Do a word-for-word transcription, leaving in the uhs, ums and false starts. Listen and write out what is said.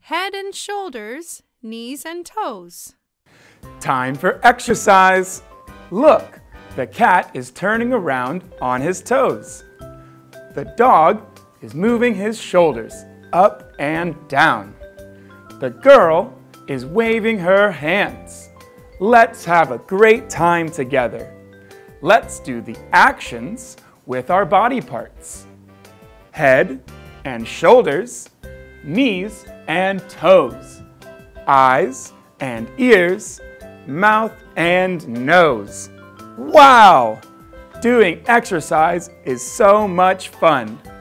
head and shoulders, knees and toes. Time for exercise. Look, the cat is turning around on his toes. The dog is moving his shoulders up and down. The girl is waving her hands. Let's have a great time together. Let's do the actions with our body parts. Head and shoulders, knees and toes, eyes and ears, mouth and nose. Wow! Doing exercise is so much fun.